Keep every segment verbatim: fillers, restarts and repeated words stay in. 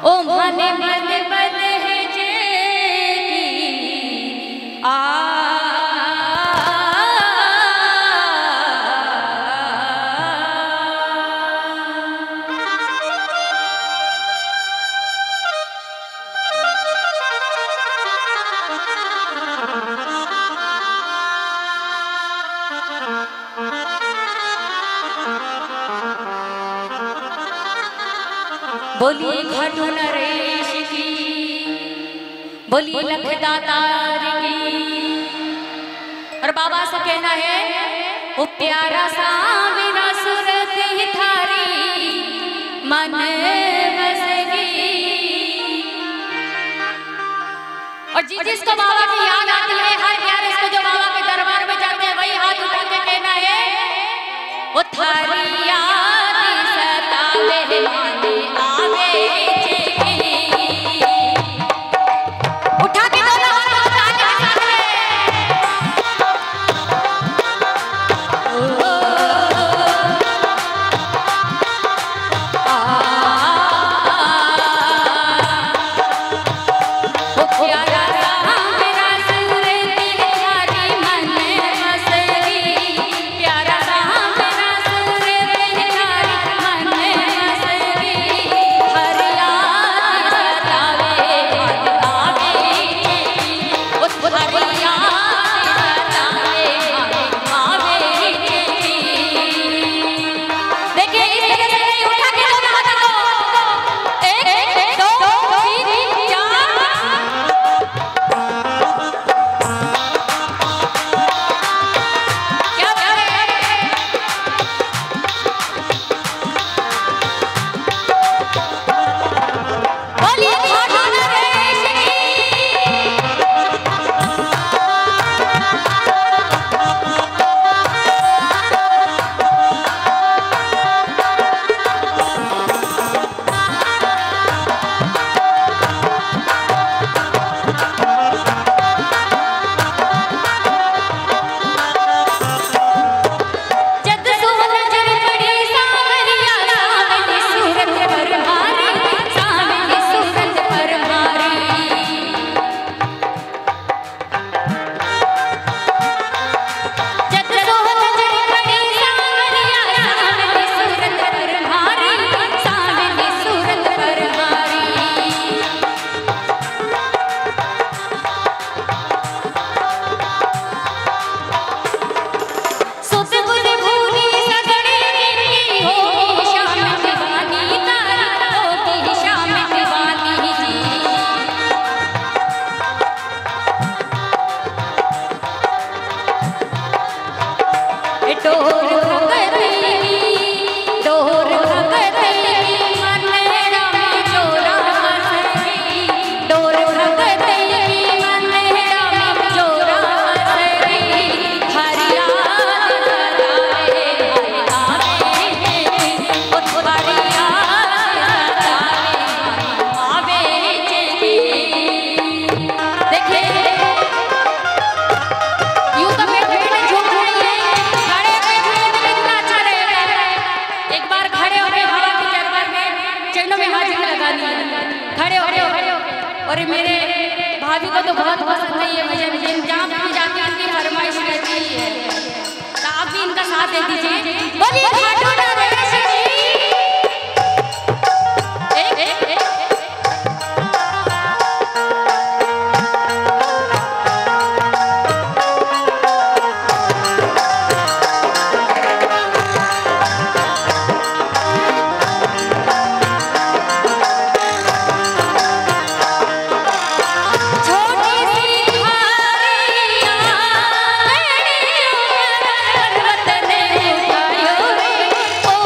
ओ मन मन बन है जे की आ बोली घटो नरेश की, बोली लखदातार की। और बाबा से कहना है वो प्यारा सा मेरा सूरत ही थारी मन बसगी। और जिस जिसको बाबा की याद आती है, हर प्यारे इसको जो बाबा के दरबार में जाते हैं वही हाथ उठा के कहना है वो थारी याद सतावे माने आवे। और मेरे भाभी को तो बहुत पसंद है ये भजन, जहाँ भी जाती है इनकी फरमाइश रहती है, तो आप भी इनका साथ दे दीजिए। बोलिए घाटों नरेश जी। एक एक एक ओ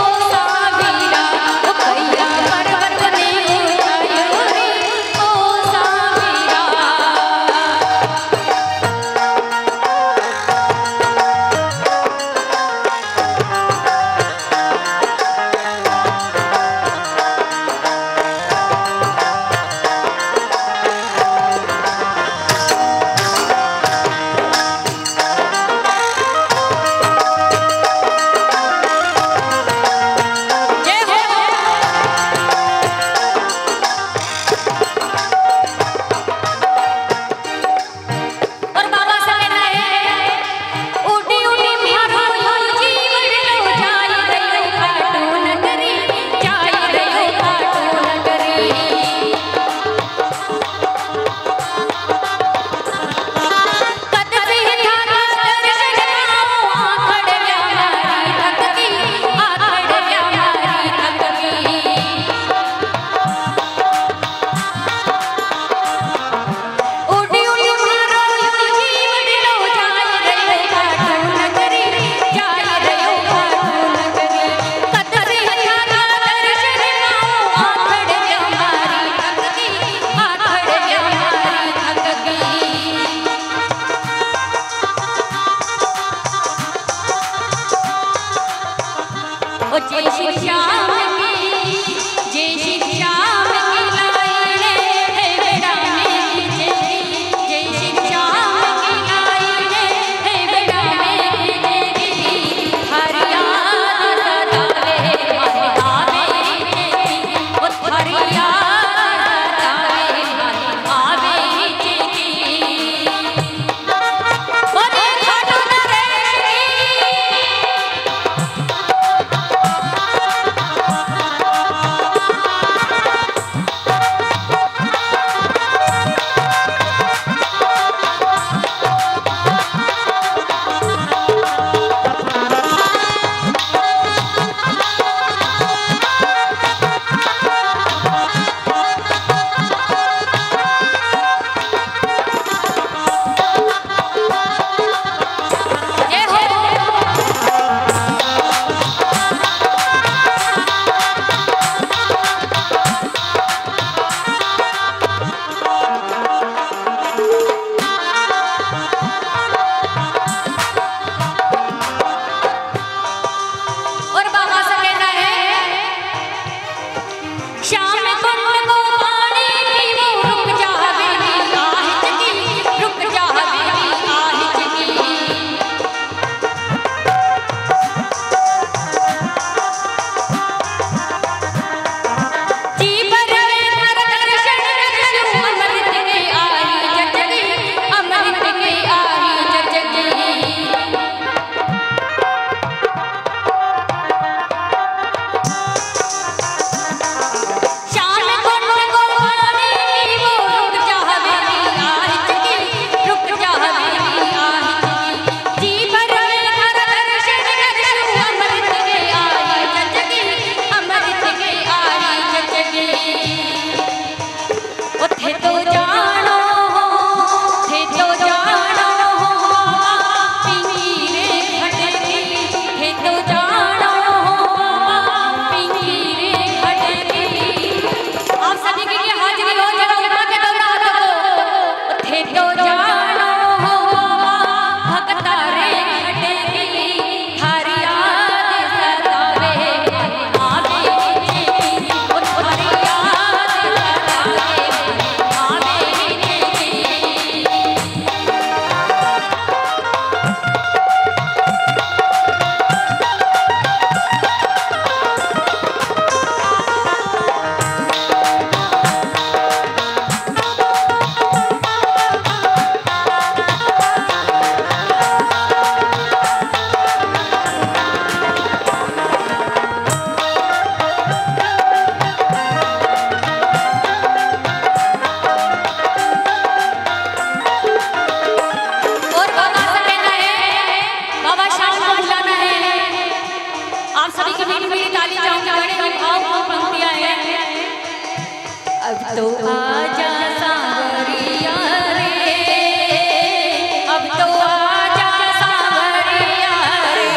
तो आजा सांवरिया रे, अब तो आजा सांवरिया रे।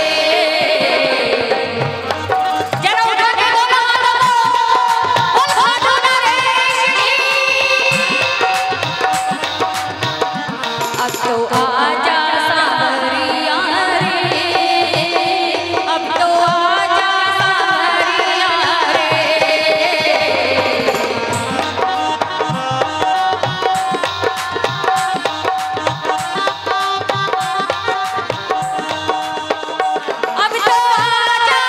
जरा उठा के बोलो बोल भादो नरेश जी, अब तो आजा सांवरिया रे, अब तो आजा सांवरिया रे। अब तो आजा,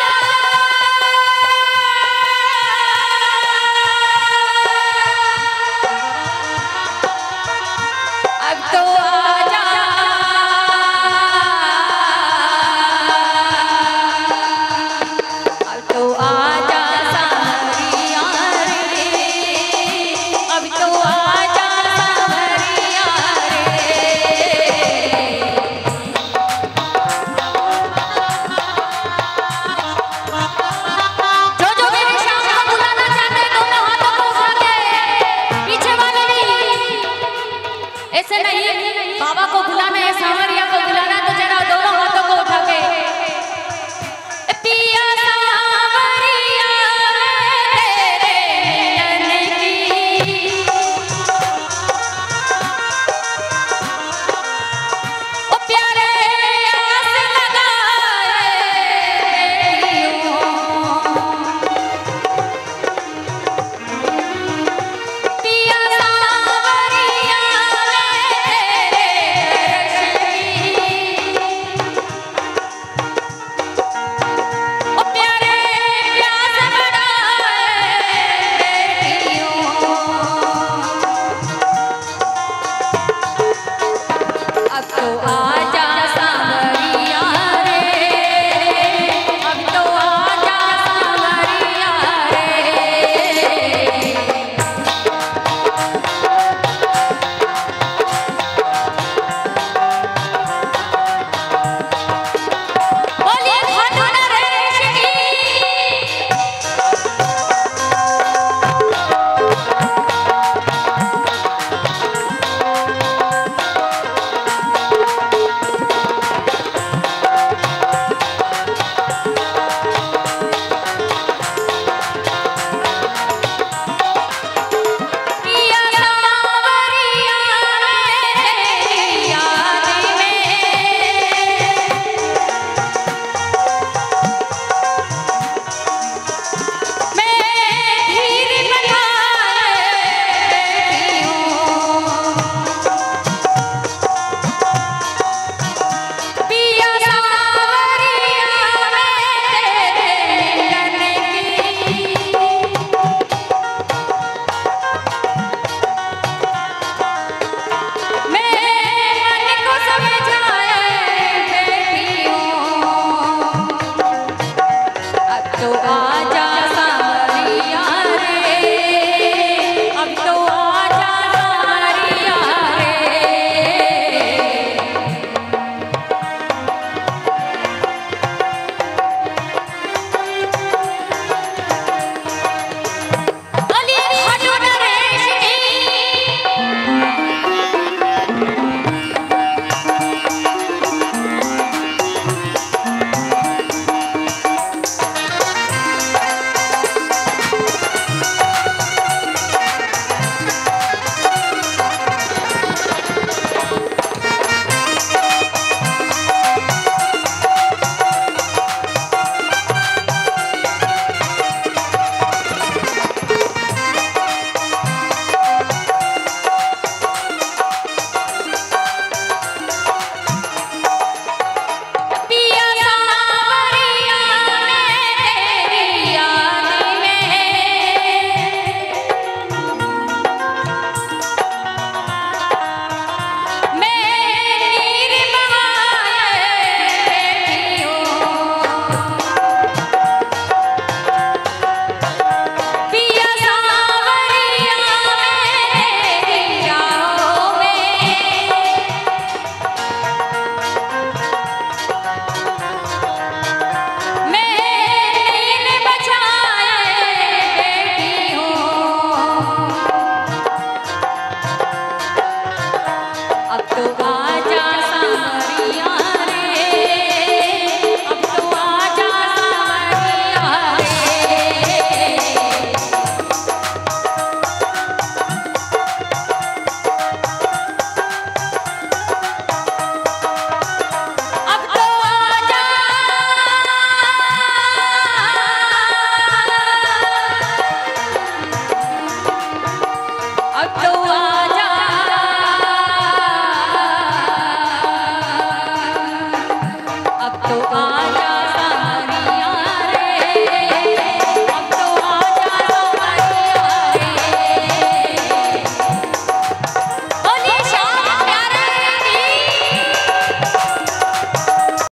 अब तो आजा, अब तो आजा सांवरिया रे, अब तो आजा सांवरिया रे। जो जो मेरे श्याम को बुलाना चाहते हैं दोनों हाथों को उठा के, पीछे वाले नहीं, ऐसे नहीं, बाबा को बुलाना है सांवरिया।